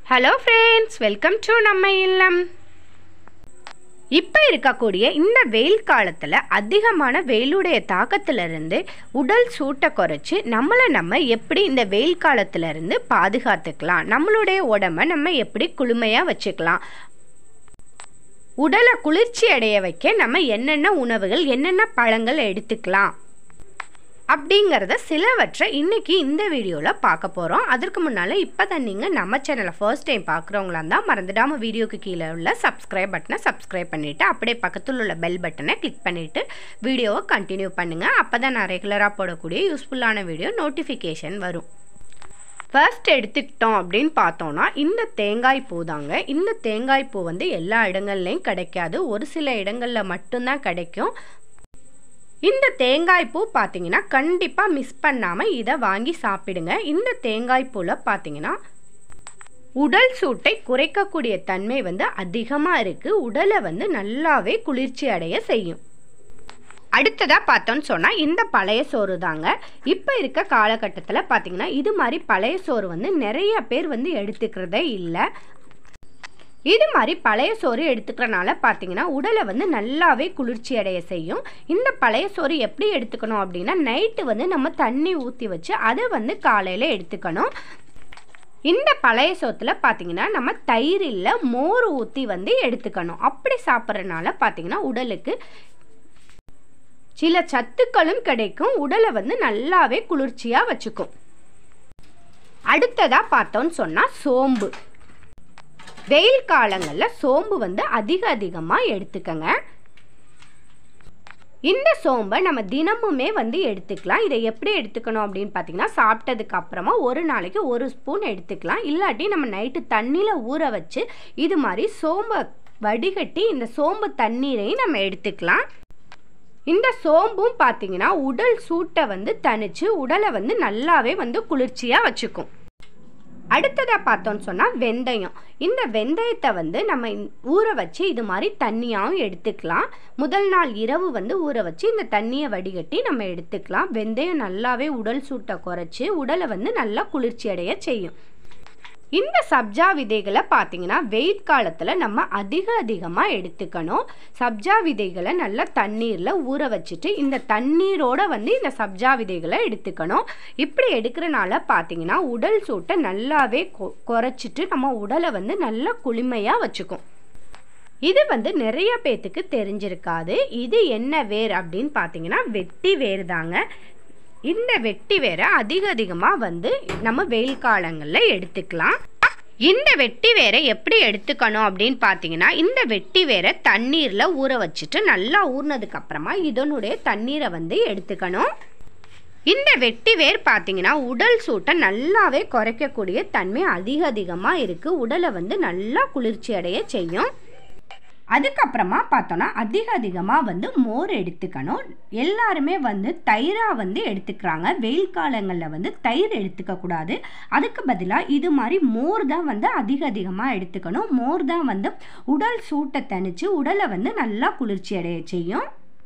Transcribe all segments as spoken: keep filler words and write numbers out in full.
Hello friends, welcome to நம்ம இல்லம். இப்போ இருக்கக்கூடிய இந்த வெயில் காலத்தில் அதிகமான வெயிலுடைய தாக்கத்திலிருந்து உடல் சூட்டை குறைச்சி நம்மளை நம்ம எப்படி இந்த வெயில் காலத்திலிருந்து பாதுகாத்துக்கலாம், நம்மளுடைய உடம்பை நம்ம எப்படி குளுமையாக வச்சுக்கலாம், உடலை குளிர்ச்சி அடைய வைக்க நம்ம என்னென்ன உணவுகள் என்னென்ன பழங்கள் எடுத்துக்கலாம் அப்படிங்கிறத சிலவற்றை இன்றைக்கி இந்த வீடியோவில் பார்க்க போகிறோம். அதற்கு முன்னால் இப்போ தான் நீங்கள் நம்ம சேனலை ஃபர்ஸ்ட் டைம் பார்க்குறவங்களா இருந்தால் மறந்துடாமல் வீடியோக்கு கீழே உள்ள சப்ஸ்கிரைப் பட்டனை சப்ஸ்கிரைப் பண்ணிவிட்டு அப்படியே பக்கத்தில் உள்ள பெல் பட்டனை கிளிக் பண்ணிவிட்டு வீடியோவை கண்டினியூ பண்ணுங்கள். அப்போ தான் நான் ரெகுலராக போடக்கூடிய யூஸ்ஃபுல்லான வீடியோ நோட்டிஃபிகேஷன் வரும். ஃபர்ஸ்ட் எடுத்துக்கிட்டோம் அப்படின்னு பார்த்தோன்னா இந்த தேங்காய் பூ தாங்க. இந்த தேங்காய் பூ வந்து எல்லா இடங்கள்லையும் கிடைக்காது, ஒரு சில இடங்களில் மட்டும்தான் கிடைக்கும். இந்த தேங்காய் பூ பார்த்தீங்கன்னா கண்டிப்பாக மிஸ் பண்ணாமல் இதை வாங்கி சாப்பிடுங்க. இந்த தேங்காய் பூவில் பார்த்தீங்கன்னா உடல் சூட்டை குறைக்கக்கூடிய தன்மை வந்து அதிகமாக இருக்குது, உடலை வந்து நல்லாவே குளிர்ச்சி அடைய செய்யும். அடுத்ததாக பார்த்தோன்னு சொன்னால் இந்த பழைய சோறு தாங்க. இப்போ இருக்க காலகட்டத்தில் பார்த்தீங்கன்னா இது மாதிரி பழைய சோறு வந்து நிறைய பேர் வந்து எடுத்துக்கிறதே இல்லை. இது மாதிரி பழைய சோறு எடுத்துக்கிறனால பார்த்தீங்கன்னா உடலை வந்து நல்லாவே குளிர்ச்சி அடைய செய்யும். இந்த பழைய சோறு எப்படி எடுத்துக்கணும் அப்படின்னா, நைட்டு வந்து நம்ம தண்ணி ஊற்றி வச்சு அதை வந்து காலையில் எடுத்துக்கணும். இந்த பழைய சோத்தில் பார்த்தீங்கன்னா நம்ம தயிர் இல்லை மோர் ஊற்றி வந்து எடுத்துக்கணும். அப்படி சாப்பிட்றதுனால பார்த்தீங்கன்னா உடலுக்கு சில சத்துக்களும் கிடைக்கும், உடலை வந்து நல்லாவே குளிர்ச்சியாக வச்சுக்கும். அடுத்ததாக பார்த்தோன்னு சொன்னால் சோம்பு. வெயில் காலங்களில் சோம்பு வந்து அதிக அதிகமாக எடுத்துக்கங்க. இந்த சோம்பை நம்ம தினமுமே வந்து எடுத்துக்கலாம். இதை எப்படி எடுத்துக்கணும் அப்படின்னு பார்த்தீங்கன்னா, சாப்பிட்டதுக்கு அப்புறமா ஒரு நாளைக்கு ஒரு ஸ்பூன் எடுத்துக்கலாம். இல்லாட்டி நம்ம நைட்டு தண்ணியில் ஊற வச்சு இது மாதிரி சோம்பை வடிகட்டி இந்த சோம்பு தண்ணீரையும் நம்ம எடுத்துக்கலாம். இந்த சோம்பும் பார்த்தீங்கன்னா உடல் சூட்டை வந்து தணிச்சு உடலை வந்து நல்லாவே வந்து குளிர்ச்சியாக வச்சுக்கும். அடுத்ததாக பார்த்தோன்னு சொன்னால் வெந்தயம். இந்த வெந்தயத்தை வந்து நம்ம ஊற வச்சு இது மாதிரி தண்ணியாகவும் எடுத்துக்கலாம். முதல் நாள் இரவு வந்து ஊற வச்சு இந்த தண்ணியை வடிகட்டி நம்ம எடுத்துக்கலாம். வெந்தயம் நல்லாவே உடல் சூட்டை குறைச்சி உடலை வந்து நல்லா குளிர்ச்சி அடைய செய்யும். இந்த சப்ஜா விதைகளை பார்த்தீங்கன்னா வெயில் காலத்தில் நம்ம அதிக அதிகமாக எடுத்துக்கணும். சப்ஜா விதைகளை நல்லா தண்ணீரில் ஊற வச்சுட்டு இந்த தண்ணீரோடு வந்து இந்த சப்ஜா விதைகளை எடுத்துக்கணும். இப்படி எடுக்கிறனால பார்த்தீங்கன்னா உடல் சூட்டை நல்லாவே குறைச்சிட்டு நம்ம உடலை வந்து நல்லா குளுமையாக வச்சுக்கும். இது வந்து நிறைய பேத்துக்கு தெரிஞ்சிருக்காது. இது என்ன வேர் அப்படின்னு பார்த்தீங்கன்னா வெட்டி வேர் தாங்க. இந்த வெட்டி வேரை அதிக அதிகமாக வந்து நம்ம வெயில் காலங்களில் எடுத்துக்கலாம். இந்த வெட்டி வேரை எப்படி எடுத்துக்கணும் அப்படின்னு பார்த்தீங்கன்னா, இந்த வெட்டி வேரை தண்ணீரில் ஊற வச்சுட்டு நல்லா ஊறினதுக்கு அப்புறமா இதனுடைய தண்ணீரை வந்து எடுத்துக்கணும். இந்த வெட்டி வேர் பார்த்தீங்கன்னா உடல் சூட்டை நல்லாவே குறைக்கக்கூடிய தன்மை அதிக அதிகமாக இருக்குது, உடலை வந்து நல்லா குளிர்ச்சி அடைய செய்யும். அதுக்கப்புறமா பார்த்தோன்னா அதிக அதிகமாக வந்து மோர் எடுத்துக்கணும். எல்லாருமே வந்து தயிராக வந்து எடுத்துக்கிறாங்க. வெயில் காலங்களில் வந்து தயிர் எடுத்துக்கக்கூடாது, அதுக்கு பதிலாக இது மாதிரி மோர் தான் வந்து அதிக அதிகமாக எடுத்துக்கணும். மோர் தான் வந்து உடல் சூட்டை தணித்து உடலை வந்து நல்லா குளிர்ச்சி அடைய செய்யும்.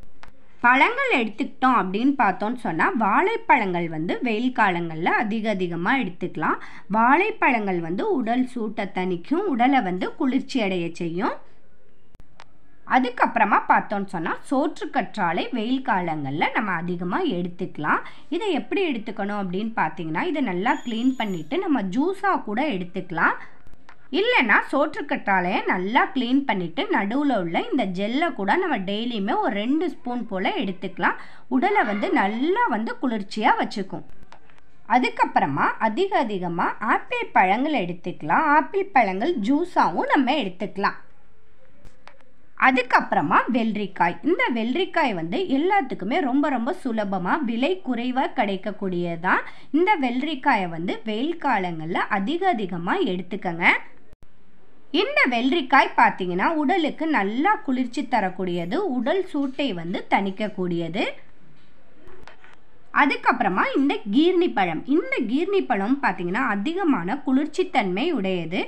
பழங்கள் எடுத்துக்கிட்டோம் அப்படின்னு பார்த்தோன்னு சொன்னால் வாழைப்பழங்கள் வந்து வெயில் காலங்களில் அதிக அதிகமாக எடுத்துக்கலாம். வாழைப்பழங்கள் வந்து உடல் சூட்டை தணிக்கும், உடலை வந்து குளிர்ச்சி அடைய செய்யும். அதுக்கப்புறமா பார்த்தோன்னு சொன்னால் சோற்றுக்கற்றாழை வெயில் காலங்களில் நம்ம அதிகமாக எடுத்துக்கலாம். இதை எப்படி எடுத்துக்கணும் அப்படின்னு பார்த்தீங்கன்னா, இதை நல்லா க்ளீன் பண்ணிவிட்டு நம்ம ஜூஸாக கூட எடுத்துக்கலாம். இல்லைன்னா சோற்றுக்கற்றாழையை நல்லா க்ளீன் பண்ணிவிட்டு நடுவில் உள்ள இந்த ஜெல்லை கூட நம்ம டெய்லியுமே ஒரு ரெண்டு ஸ்பூன் போல் எடுத்துக்கலாம். உடலை வந்து நல்லா வந்து குளிர்ச்சியாக வச்சுக்கும். அதுக்கப்புறமா அதிக அதிகமாக ஆப்பிள் பழங்கள் எடுத்துக்கலாம். ஆப்பிள் பழங்கள் ஜூஸாகவும் நம்ம எடுத்துக்கலாம். அதுக்கப்புறமா வெள்ளரிக்காய். இந்த வெள்ளரிக்காய் வந்து எல்லாத்துக்குமே ரொம்ப ரொம்ப சுலபமாக விலை குறைவாக கிடைக்கக்கூடியதான். இந்த வெள்ளரிக்காயை வந்து வெயில் காலங்களில் அதிக அதிகமாக எடுத்துக்கங்க. இந்த வெள்ளரிக்காய் பார்த்தீங்கன்னா உடலுக்கு நல்லா குளிர்ச்சி தரக்கூடியது, உடல் சூட்டை வந்து தணிக்கக்கூடியது. அதுக்கப்புறமா இந்த கீர்னி பழம். இந்த கீர்னி பழம் பார்த்தீங்கன்னா அதிகமான குளிர்ச்சி தன்மை உடையது.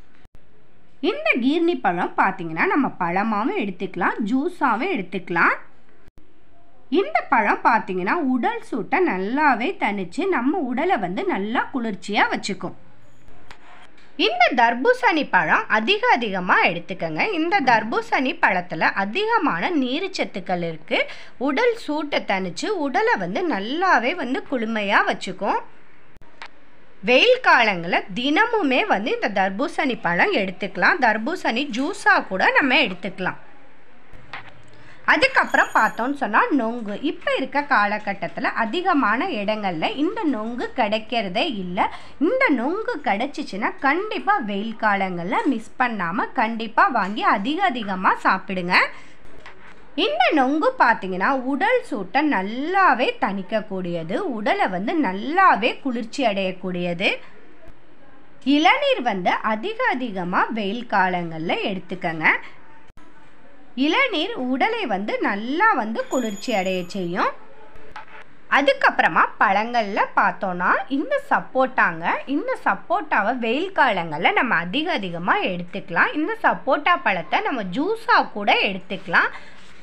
இந்த கீர்னி பழம் பார்த்தீங்கன்னா நம்ம பழமாகவும் எடுத்துக்கலாம், ஜூஸாகவும் எடுத்துக்கலாம். இந்த பழம் பார்த்தீங்கன்னா உடல் சூட்டை நல்லாவே தணிச்சு நம்ம உடலை வந்து நல்லா குளிர்ச்சியாக வச்சுக்கும். இந்த தர்பூசணி பழம் அதிக அதிகமாக எடுத்துக்கங்க. இந்த தர்பூசணி பழத்தில் அதிகமான நீர்ச்சத்துக்கள் இருக்குது. உடல் சூட்டை தணிச்சு உடலை வந்து நல்லாவே வந்து குளுமையாக வச்சுக்கும். வெயில் காலங்களில் தினமுமே வந்து இந்த தர்பூசணி பழம் எடுத்துக்கலாம். தர்பூசணி ஜூஸாக கூட நம்ம எடுத்துக்கலாம். அதுக்கப்புறம் பார்த்தோன்னு சொன்னால் நொங்கு. இப்போ இருக்க காலகட்டத்தில் அதிகமான இடங்களில் இந்த நொங்கு கிடைக்கிறதே இல்லை. இந்த நொங்கு கிடைச்சிச்சின்னா கண்டிப்பாக வெயில் காலங்களில் மிஸ் பண்ணாமல் கண்டிப்பாக வாங்கி அதிக அதிகமாக சாப்பிடுங்க. இந்த நொங்கு பார்த்தீங்கன்னா உடல் சூட்டை நல்லாவே தணிக்கக்கூடியது, உடலை வந்து நல்லாவே குளிர்ச்சி அடையக்கூடியது. இளநீர் வந்து அதிக அதிகமாக வெயில் காலங்களில் எடுத்துக்கங்க. இளநீர் உடலை வந்து நல்லா வந்து குளிர்ச்சி அடைய செய்யும். அதுக்கப்புறமா பழங்களில் பார்த்தோன்னா இந்த சப்போட்டாங்க. இந்த சப்போட்டாவை வெயில் காலங்களில் நம்ம அதிக அதிகமாக எடுத்துக்கலாம். இந்த சப்போட்டா பழத்தை நம்ம ஜூஸாக கூட எடுத்துக்கலாம்.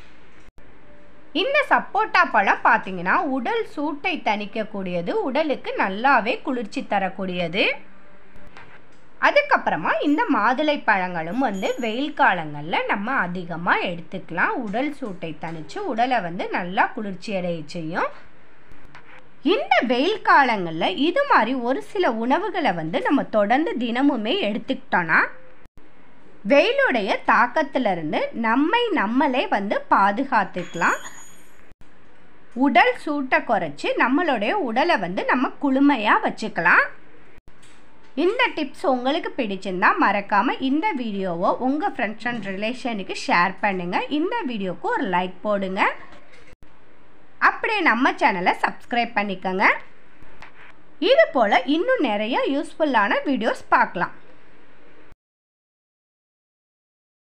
இந்த சப்போட்டா பழம் பார்த்தீங்கன்னா உடல் சூட்டை தணிக்கக்கூடியது, உடலுக்கு நல்லாவே குளிர்ச்சி தரக்கூடியது. அதுக்கப்புறமா இந்த மாதுளை பழங்களும் வந்து வெயில் காலங்களில் நம்ம அதிகமாக எடுத்துக்கலாம். உடல் சூட்டை தணித்து உடலை வந்து நல்லா குளிர்ச்சி அடைய செய்யும். இந்த வெயில் காலங்களில் இது மாதிரி ஒரு சில உணவுகளை வந்து நம்ம தொடர்ந்து தினமுமே எடுத்துக்கிட்டோன்னா வெயிலுடைய தாக்கத்திலிருந்து நம்மை நம்மளே வந்து பாதுகாத்துக்கலாம். உடல் சூட்டை குறைச்சி நம்மளுடைய உடலை வந்து நம்ம குளுமையாக வச்சுக்கலாம். இந்த டிப்ஸ் உங்களுக்கு பிடிச்சிருந்தா மறக்காமல் இந்த வீடியோவை உங்கள் ஃப்ரெண்ட்ஸ் அண்ட் ரிலேஷனுக்கு ஷேர் பண்ணுங்கள். இந்த வீடியோவுக்கு ஒரு லைக் போடுங்க. அப்படியே நம்ம சேனலை சப்ஸ்கிரைப் பண்ணிக்கோங்க. இது போல் இன்னும் நிறைய யூஸ்ஃபுல்லான வீடியோஸ் பார்க்கலாம்.